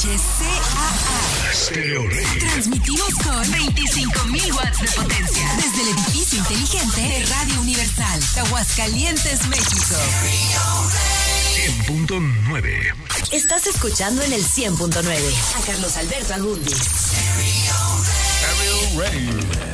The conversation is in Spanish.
XHCAA. Stereo Rey. Transmitimos con 25.000 watts de potencia. Desde el edificio inteligente de Radio Universal, Aguascalientes, México. 100.9. Estás escuchando en el 100.9 a Carlos Alberto Agúndez. Stereo Rey.